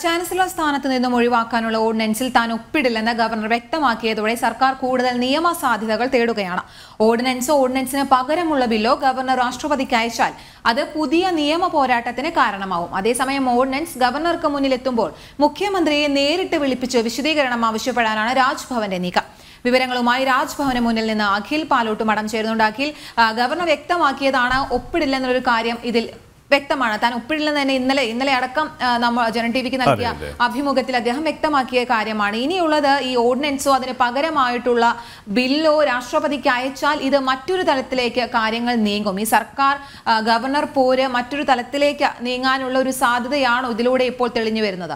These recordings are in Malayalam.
ചാൻസലർ സ്ഥാനത്ത് നിന്നും ഒഴിവാക്കാനുള്ള ഓർഡിനൻസിൽ താൻ ഒപ്പിടില്ലെന്ന് ഗവർണർ വ്യക്തമാക്കിയതോടെ സർക്കാർ കൂടുതൽ നിയമ സാധ്യതകൾ തേടുകയാണ്. ഓർഡിനൻസിന് പകരമുള്ള ബില്ലോ ഗവർണർ രാഷ്ട്രപതിക്ക് അയച്ചാൽ അത് പുതിയ നിയമ പോരാട്ടത്തിന് കാരണമാവും. അതേസമയം ഓർഡിനൻസ് ഗവർണർക്ക് മുന്നിലെത്തുമ്പോൾ മുഖ്യമന്ത്രിയെ നേരിട്ട് വിളിപ്പിച്ച് വിശദീകരണം ആവശ്യപ്പെടാനാണ് രാജ്ഭവന്റെ നീക്കം. വിവരങ്ങളുമായി രാജ്ഭവന് മുന്നിൽ നിന്ന് അഖിൽ പാലോട്ട് മടം ചേരുന്നുണ്ട്. അഖിൽ, ഗവർണർ വ്യക്തമാക്കിയതാണ് ഒപ്പിടില്ലെന്നൊരു കാര്യം ഇതിൽ വ്യക്തമാണ്. താൻ ഒപ്പിടില്ലെന്ന് തന്നെ ഇന്നലെ അടക്കം നമ്മൾ ജനം ടിവിക്ക് നൽകിയ അഭിമുഖത്തിൽ അദ്ദേഹം വ്യക്തമാക്കിയ കാര്യമാണ്. ഇനിയുള്ളത് ഈ ഓർഡിനൻസോ അതിന് പകരമായിട്ടുള്ള ബില്ലോ രാഷ്ട്രപതിക്ക് അയച്ചാൽ ഇത് മറ്റൊരു തലത്തിലേക്ക് കാര്യങ്ങൾ നീങ്ങും. ഈ സർക്കാർ ഗവർണർ പോര് മറ്റൊരു തലത്തിലേക്ക് നീങ്ങാനുള്ള ഒരു സാധ്യതയാണോ ഇതിലൂടെ ഇപ്പോൾ തെളിഞ്ഞു വരുന്നത്?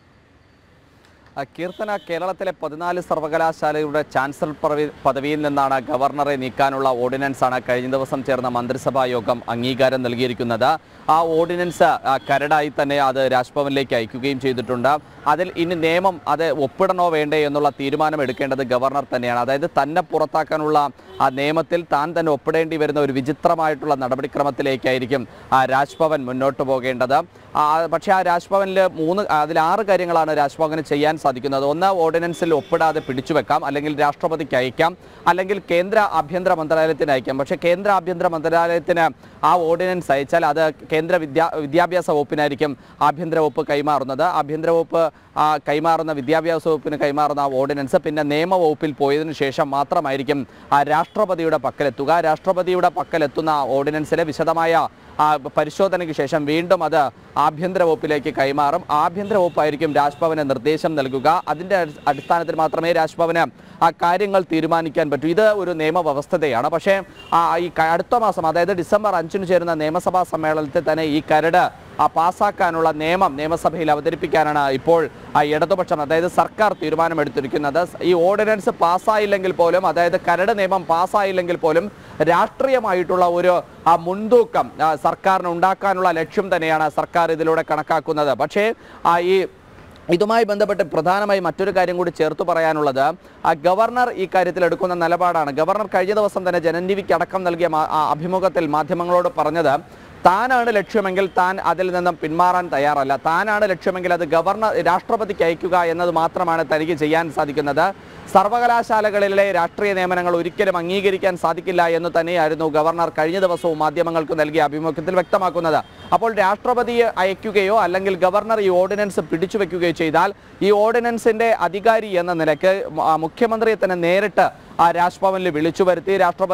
കീർത്തന, കേരളത്തിലെ 14 സർവകലാശാലയുടെ ചാൻസലർ പദവിയിൽ നിന്നാണ് ഗവർണറെ നീക്കാനുള്ള ഓർഡിനൻസാണ് കഴിഞ്ഞ ദിവസം ചേർന്ന മന്ത്രിസഭാ യോഗം അംഗീകാരം നൽകിയിരിക്കുന്നത്. ആ ഓർഡിനൻസ് കരടായി തന്നെ അത് രാജ്ഭവനിലേക്ക് അയക്കുകയും ചെയ്തിട്ടുണ്ട്. അതിൽ ഇനി നിയമം അത് ഒപ്പിടണോ വേണ്ടേ എന്നുള്ള തീരുമാനം എടുക്കേണ്ടത് ഗവർണർ തന്നെയാണ്. അതായത് തന്നെ പുറത്താക്കാനുള്ള ആ നിയമത്തിൽ താൻ തന്നെ ഒപ്പിടേണ്ടി വരുന്ന ഒരു വിചിത്രമായിട്ടുള്ള നടപടിക്രമത്തിലേക്കായിരിക്കും രാജ്ഭവൻ മുന്നോട്ട് പോകേണ്ടത്. പക്ഷേ ആ രാജ്ഭവനിൽ 6 കാര്യങ്ങളാണ് രാജ്ഭവന് ചെയ്യാൻ സാധിക്കുന്നത്. ഒന്ന്, ഓർഡിനൻസിൽ ഒപ്പിടാതെ പിടിച്ചുവെക്കാം, അല്ലെങ്കിൽ രാഷ്ട്രപതിക്ക് അയക്കാം, അല്ലെങ്കിൽ കേന്ദ്ര ആഭ്യന്തര മന്ത്രാലയത്തിന് അയക്കാം. പക്ഷേ കേന്ദ്ര ആഭ്യന്തര മന്ത്രാലയത്തിന് ആ ഓർഡിനൻസ് അയച്ചാൽ അത് കേന്ദ്ര വിദ്യാഭ്യാസ വകുപ്പിനായിരിക്കും ആഭ്യന്തര വകുപ്പ് കൈമാറുന്നത്. ആഭ്യന്തര വകുപ്പ് കൈമാറുന്ന വിദ്യാഭ്യാസ വകുപ്പിന് കൈമാറുന്ന ആ ഓർഡിനൻസ് പിന്നെ നിയമവകുപ്പിൽ പോയതിനു ശേഷം മാത്രമായിരിക്കും രാഷ്ട്രപതിയുടെ പക്കലെത്തുക. രാഷ്ട്രപതിയുടെ പക്കലെത്തുന്ന ഓർഡിനൻസിലെ വിശദമായ പരിശോധനയ്ക്ക് ശേഷം വീണ്ടും അത് ആഭ്യന്തര വകുപ്പിലേക്ക് കൈമാറും. ആഭ്യന്തര വകുപ്പായിരിക്കും രാജ്ഭവന് നിർദ്ദേശം നൽകുക. അതിൻ്റെ അടിസ്ഥാനത്തിൽ മാത്രമേ രാജ്ഭവന് ആ കാര്യങ്ങൾ തീരുമാനിക്കാൻ പറ്റൂ. ഇത് ഒരു നിയമവ്യവസ്ഥതയാണ്. പക്ഷേ ഈ അടുത്ത മാസം, അതായത് ഡിസംബർ 5 ചേരുന്ന നിയമസഭാ സമ്മേളനത്തിൽ തന്നെ ഈ കരട് പാസ്സാക്കാനുള്ള നിയമസഭയിൽ അവതരിപ്പിക്കാനാണ് ഇപ്പോൾ ഇടതുപക്ഷം, അതായത് സർക്കാർ തീരുമാനമെടുത്തിരിക്കുന്നത്. ഈ ഓർഡിനൻസ് പാസ്സായില്ലെങ്കിൽ പോലും, അതായത് കരട് നിയമം പാസ്സായില്ലെങ്കിൽ പോലും രാഷ്ട്രീയമായിട്ടുള്ള ഒരു മുൻതൂക്കം സർക്കാരിന് ഉണ്ടാക്കാനുള്ള ലക്ഷ്യം തന്നെയാണ് സർക്കാർ ഇതിലൂടെ കണക്കാക്കുന്നത്. പക്ഷേ ഇതുമായി ബന്ധപ്പെട്ട് പ്രധാനമായി മറ്റൊരു കാര്യം കൂടി ചേർത്ത് പറയാനുള്ളത്, ഗവർണർ ഈ കാര്യത്തിൽ എടുക്കുന്ന നിലപാടാണ്. ഗവർണർ കഴിഞ്ഞ ദിവസം തന്നെ ജനം ടിവിക്ക് അടക്കം നൽകിയ അഭിമുഖത്തിൽ മാധ്യമങ്ങളോട് പറഞ്ഞത്, താനാണ് ലക്ഷ്യമെങ്കിൽ താൻ അതിൽ നിന്നും പിന്മാറാൻ തയ്യാറല്ല. താനാണ് ലക്ഷ്യമെങ്കിൽ അത് രാഷ്ട്രപതിക്ക് അയക്കുക എന്നത് മാത്രമാണ് തനിക്ക് ചെയ്യാൻ സാധിക്കുന്നത്. സർവകലാശാലകളിലെ രാഷ്ട്രീയ നിയമനങ്ങൾ ഒരിക്കലും അംഗീകരിക്കാൻ സാധിക്കില്ല എന്ന് തന്നെയായിരുന്നു ഗവർണർ കഴിഞ്ഞ ദിവസവും മാധ്യമങ്ങൾക്ക് നൽകിയ അഭിമുഖത്തിൽ വ്യക്തമാക്കുന്നത്. അപ്പോൾ രാഷ്ട്രപതിയെ അയക്കുകയോ അല്ലെങ്കിൽ ഗവർണർ ഈ ഓർഡിനൻസ് പിടിച്ചുവെക്കുകയോ ചെയ്താൽ ഈ ഓർഡിനൻസിന്റെ അധികാരി എന്ന നിലയ്ക്ക് മുഖ്യമന്ത്രിയെ തന്നെ നേരിട്ട് രാജ്ഭവനിൽ വിളിച്ചു വരുത്തി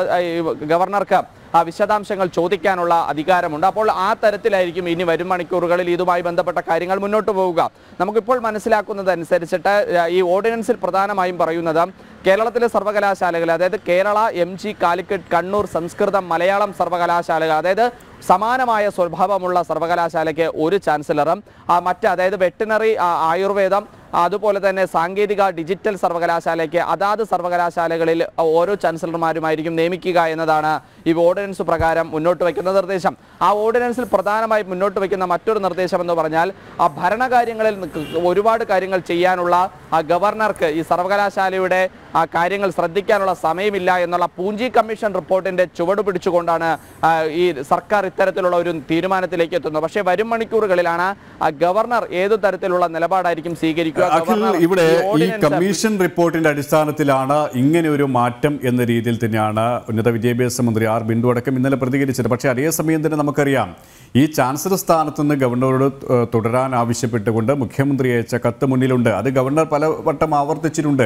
ഗവർണർക്ക് വിശദാംശങ്ങൾ ചോദിക്കാനുള്ള അധികാരമുണ്ട്. അപ്പോൾ ആ തരത്തിലായിരിക്കും ഇനി വരും മണിക്കൂറുകളിൽ ഇതുമായി ബന്ധപ്പെട്ട കാര്യങ്ങൾ മുന്നോട്ട് പോവുക. നമുക്കിപ്പോൾ മനസ്സിലാക്കുന്നതനുസരിച്ചിട്ട് ഈ ഓർഡിനൻസിൽ പ്രധാനമായും പറയുന്നത്, കേരളത്തിലെ സർവകലാശാലകൾ, അതായത് കേരള, MG, കാലിക്കറ്റ്, കണ്ണൂർ, സംസ്കൃതം, മലയാളം സർവകലാശാലകൾ, അതായത് സമാനമായ സ്വഭാവമുള്ള സർവകലാശാലയ്ക്ക് ഒരു ചാൻസലറും അതായത് വെറ്റിനറി, ആയുർവേദം, അതുപോലെ തന്നെ സാങ്കേതിക, ഡിജിറ്റൽ സർവകലാശാലയ്ക്ക് അതാത് സർവകലാശാലകളിൽ ഓരോ ചാൻസലർമാരുമായിരിക്കും നിയമിക്കുക എന്നതാണ് ഈ ഓർഡിനൻസ് പ്രകാരം മുന്നോട്ട് വയ്ക്കുന്ന നിർദ്ദേശം. ആ ഓർഡിനൻസിൽ പ്രധാനമായി മുന്നോട്ട് വയ്ക്കുന്ന മറ്റൊരു നിർദ്ദേശം എന്ന് പറഞ്ഞാൽ, ഭരണകാര്യങ്ങളിൽ ഒരുപാട് കാര്യങ്ങൾ ചെയ്യാനുള്ള ഗവർണർക്ക് ഈ സർവകലാശാലയുടെ കാര്യങ്ങൾ ശ്രദ്ധിക്കാനുള്ള സമയമില്ല എന്നുള്ള പൂഞ്ചി കമ്മീഷൻ റിപ്പോർട്ടിന്റെ ചുവട് പിടിച്ചുകൊണ്ടാണ് ഈ സർക്കാർ ഇത്തരത്തിലുള്ള ഒരു തീരുമാനത്തിലേക്ക് എത്തുന്നത്. പക്ഷേ വരും മണിക്കൂറുകളിലാണ് ഗവർണർ ഏതു തരത്തിലുള്ള നിലപാടായിരിക്കും സ്വീകരിക്കുക. ഇവിടെ ഈ കമ്മീഷൻ റിപ്പോർട്ടിന്റെ അടിസ്ഥാനത്തിലാണ് ഇങ്ങനെ ഒരു മാറ്റം എന്ന രീതിയിൽ തന്നെയാണ് ഉന്നത വിദ്യാഭ്യാസ മന്ത്രി ആർ ബിന്ദു അടക്കം ഇന്നലെ പ്രതികരിച്ചത്. പക്ഷേ അതേസമയം തന്നെ നമുക്കറിയാം, ഈ ചാൻസലർ സ്ഥാനത്തുനിന്ന് ഗവർണറോട് തുടരാൻ ആവശ്യപ്പെട്ടുകൊണ്ട് മുഖ്യമന്ത്രി അയച്ച കത്ത് മുന്നിലുണ്ട്. അത് ഗവർണർ പലവട്ടം ആവർത്തിച്ചിട്ടുണ്ട്.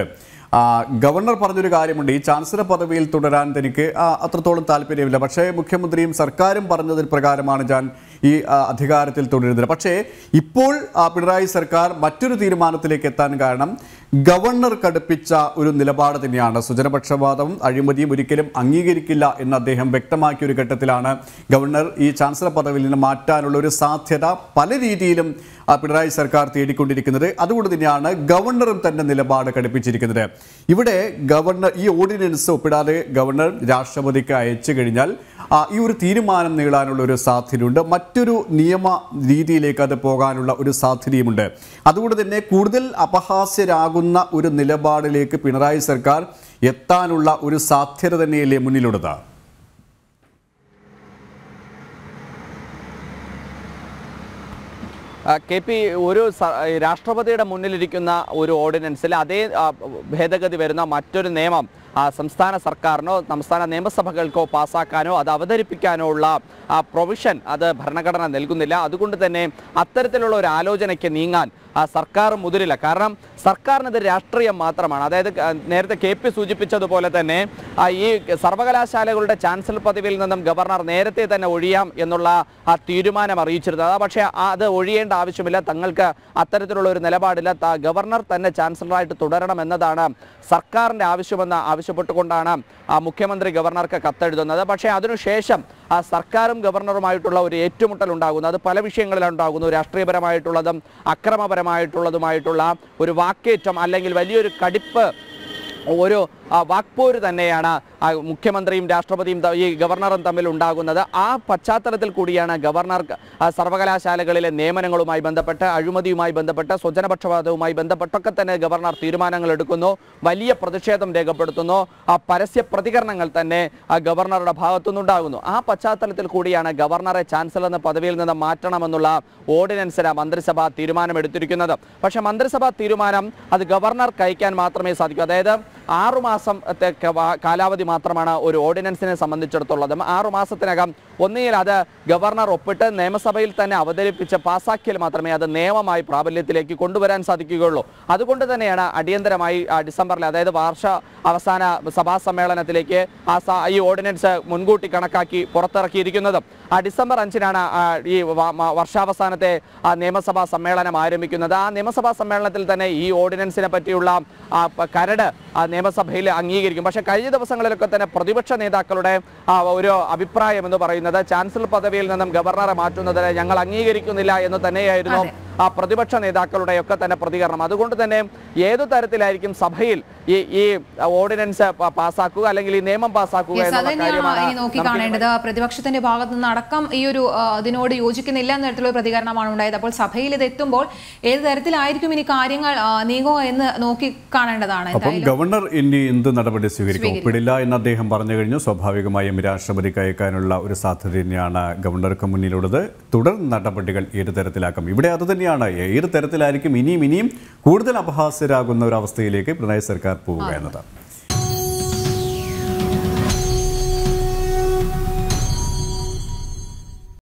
ഗവർണർ പറഞ്ഞൊരു കാര്യമുണ്ട്, ഈ ചാൻസലർ പദവിയിൽ തുടരാൻ തനിക്ക് അത്രത്തോളം താല്പര്യമില്ല. പക്ഷേ മുഖ്യമന്ത്രിയും സർക്കാരും പറഞ്ഞതിൽ പ്രകാരമാണ് ഞാൻ ഈ അധികാരത്തിൽ തുടരുന്നത്. പക്ഷേ ഇപ്പോൾ പിണറായി സർക്കാർ മറ്റൊരു തീരുമാനത്തിലേക്ക് എത്താൻ കാരണം ഗവർണർ കടുപ്പിച്ച ഒരു നിലപാട് തന്നെയാണ്. സ്വജനപക്ഷപാതവും അഴിമതിയും ഒരിക്കലും അംഗീകരിക്കില്ല എന്ന് അദ്ദേഹം വ്യക്തമാക്കിയ ഒരു ഘട്ടത്തിലാണ് ഗവർണർ ഈ ചാൻസലർ പദവിയിൽ നിന്ന് മാറ്റാനുള്ള ഒരു സാധ്യത പല രീതിയിലും പിണറായി സർക്കാർ തേടിക്കൊണ്ടിരിക്കുന്നത്. അതുകൊണ്ട് തന്നെയാണ് ഗവർണറും തന്റെ നിലപാട് കടുപ്പിച്ചിരിക്കുന്നത്. ഇവിടെ ഗവർണർ ഈ ഓർഡിനൻസ് ഒപ്പിടാതെ ഗവർണർ രാഷ്ട്രപതിക്ക് അയച്ചു കഴിഞ്ഞാൽ ഈ ഒരു തീരുമാനം നേടാനുള്ള ഒരു സാധ്യതയുണ്ട്. മറ്റൊരു നിയമ രീതിയിലേക്ക് അത് പോകാനുള്ള ഒരു സാധ്യതയുമുണ്ട്. അതുകൊണ്ട് തന്നെ കൂടുതൽ അപഹാസ്യരാകുന്ന ഒരു നിലപാടിലേക്ക് പിണറായി സർക്കാർ എത്താനുള്ള ഒരു സാധ്യത തന്നെയല്ലേ മുന്നിലുള്ളത്? കെ പി ഒരു രാഷ്ട്രപതിയുടെ മുന്നിലിരിക്കുന്ന ഒരു ഓർഡിനൻസിൽ അതേ ഭേദഗതി വരുന്ന മറ്റൊരു നിയമം സംസ്ഥാന സർക്കാരിനോ സംസ്ഥാന നിയമസഭകൾക്കോ പാസ്സാക്കാനോ അത് അവതരിപ്പിക്കാനോ ഉള്ള പ്രൊവിഷൻ അത് ഭരണഘടന നൽകുന്നില്ല. അതുകൊണ്ട് തന്നെ അത്തരത്തിലുള്ള ഒരു ആലോചനയ്ക്ക് നീങ്ങാൻ സർക്കാർ മുതിരില്ല. കാരണം സർക്കാരിനത് രാഷ്ട്രീയം മാത്രമാണ്. അതായത് നേരത്തെ കെ പി സൂചിപ്പിച്ചതുപോലെ തന്നെ ഈ സർവകലാശാലകളുടെ ചാൻസലർ പദവിയിൽ നിന്നും ഗവർണർ നേരത്തെ തന്നെ ഒഴിയാം എന്നുള്ള തീരുമാനം അറിയിച്ചിരുന്നത്. പക്ഷേ അത് ഒഴിയേണ്ട ആവശ്യമില്ല, തങ്ങൾക്ക് അത്തരത്തിലുള്ള ഒരു നിലപാടില്ല, ഗവർണർ തന്നെ ചാൻസലറായിട്ട് തുടരണം എന്നതാണ് സർക്കാരിൻ്റെ ആവശ്യമെന്ന് ആവശ്യപ്പെട്ടുകൊണ്ടാണ് മുഖ്യമന്ത്രി ഗവർണർക്ക് കത്തെഴുതുന്നത്. പക്ഷേ അതിനുശേഷം സർക്കാരും ഗവർണറുമായിട്ടുള്ള ഒരു ഏറ്റുമുട്ടൽ ഉണ്ടാകുന്നു. അത് പല വിഷയങ്ങളിലുണ്ടാകുന്നു. രാഷ്ട്രീയപരമായിട്ടുള്ളതും അക്രമപരമായിട്ടുള്ളതുമായിട്ടുള്ള ഒരു വാക്കേറ്റം അല്ലെങ്കിൽ വലിയൊരു കടിപ്പ്, ഒരു വാക്പോര് തന്നെയാണ് മുഖ്യമന്ത്രിയും രാഷ്ട്രപതിയും ഈ ഗവർണറും തമ്മിൽ ഉണ്ടാകുന്നത്. ആ പശ്ചാത്തലത്തിൽ കൂടിയാണ് ഗവർണർ സർവകലാശാലകളിലെ നിയമനങ്ങളുമായി ബന്ധപ്പെട്ട്, അഴിമതിയുമായി ബന്ധപ്പെട്ട്, സ്വജനപക്ഷപാതവുമായി ബന്ധപ്പെട്ടൊക്കെ തന്നെ ഗവർണർ തീരുമാനങ്ങൾ എടുക്കുന്നു, വലിയ പ്രതിഷേധം രേഖപ്പെടുത്തുന്നു, പരസ്യ പ്രതികരണങ്ങൾ തന്നെ ഗവർണറുടെ ഭാഗത്തുനിന്നുണ്ടാകുന്നു. ആ പശ്ചാത്തലത്തിൽ കൂടിയാണ് ഗവർണറെ ചാൻസലർ എന്ന പദവിയിൽ നിന്ന് മാറ്റണമെന്നുള്ള ഓർഡിനൻസിന് മന്ത്രിസഭ തീരുമാനമെടുത്തിരിക്കുന്നത്. പക്ഷേ മന്ത്രിസഭാ തീരുമാനം അത് ഗവർണർക്ക് അയക്കാൻ മാത്രമേ സാധിക്കൂ. അതായത് 6 മാസത്തെ കാലാവധി മാത്രമാണ് ഒരു ഓർഡിനൻസിനെ സംബന്ധിച്ചിടത്തോളം. 6 മാസത്തിനകം ഒന്നുകിൽ അത് ഗവർണർ ഒപ്പിട്ട് നിയമസഭയിൽ തന്നെ അവതരിപ്പിച്ച് പാസാക്കിയാൽ മാത്രമേ അത് നിയമമായി പ്രാബല്യത്തിലേക്ക് കൊണ്ടുവരാൻ സാധിക്കുകയുള്ളൂ. അതുകൊണ്ട് തന്നെയാണ് അടിയന്തരമായി ഡിസംബറിൽ, അതായത് അവസാന സഭാ സമ്മേളനത്തിലേക്ക് ഈ ഓർഡിനൻസ് മുൻകൂട്ടി കണക്കാക്കി പുറത്തിറക്കിയിരിക്കുന്നത്. ഡിസംബർ 5-നാണ് ഈ വർഷാവസാനത്തെ നിയമസഭാ സമ്മേളനം ആരംഭിക്കുന്നത്. ആ നിയമസഭാ സമ്മേളനത്തിൽ തന്നെ ഈ ഓർഡിനൻസിനെ പറ്റിയുള്ള കരട് നിയമസഭയിൽ അംഗീകരിക്കും. പക്ഷേ കഴിഞ്ഞ ദിവസങ്ങളിലൊക്കെ തന്നെ പ്രതിപക്ഷ നേതാക്കളുടെ ഒരു അഭിപ്രായം എന്ന് പറയുന്നത് ചാൻസലർ പദവിയിൽ നിന്നും ഗവർണറെ മാറ്റുന്നതിന് ഞങ്ങൾ അംഗീകരിക്കുന്നില്ല എന്ന് തന്നെയായിരുന്നു പ്രതിപക്ഷ നേതാക്കളുടെയൊക്കെ തന്നെ പ്രതികരണം. അതുകൊണ്ട് തന്നെ ഏതു തരത്തിലായിരിക്കും സഭയിൽ ഈ ഓർഡിനൻസ് പാസ്സാക്കുക അല്ലെങ്കിൽ ഈ നിയമം പാസ്സാക്കുക എന്നുള്ള കാര്യമാണ് നോക്കിക്കാണേണ്ടത്. പ്രതിപക്ഷത്തിന്റെ ഭാഗത്തു നിന്ന് അടക്കം ഈ ഒരു ഇതിനോട് യോജിക്കുന്നില്ല എന്ന തരത്തിലുള്ള പ്രതികരണമാണ് ഉണ്ടായത്. അപ്പോൾ സഭയിൽ ഇത് എത്തുമ്പോൾ ഏത് തരത്തിലായിരിക്കും ഇനി കാര്യങ്ങൾ നീങ്ങുക എന്ന് നോക്കി കാണേണ്ടതാണ്. അപ്പം ഗവർണർ ഇനി എന്ത് നടപടി സ്വീകരിക്കും? ഒപ്പിടില്ല എന്ന് അദ്ദേഹം പറഞ്ഞു കഴിഞ്ഞു. സ്വാഭാവികമായും രാഷ്ട്രപതിക്ക് അയക്കാനുള്ള ഒരു സാധ്യത തന്നെയാണ് ഗവർണർക്ക് മുന്നിലുള്ളത്. തുടർ നടപടികൾ ഏത് തരത്തിലാക്കും? ഇവിടെ അത് തന്നെയാണ്, ഏത് തരത്തിലായിരിക്കും ഇനിയും കൂടുതൽ അപഹാസ്യരാകുന്ന ഒരു അവസ്ഥയിലേക്ക് പിണറായി സർക്കാർ പോവുക എന്നത്.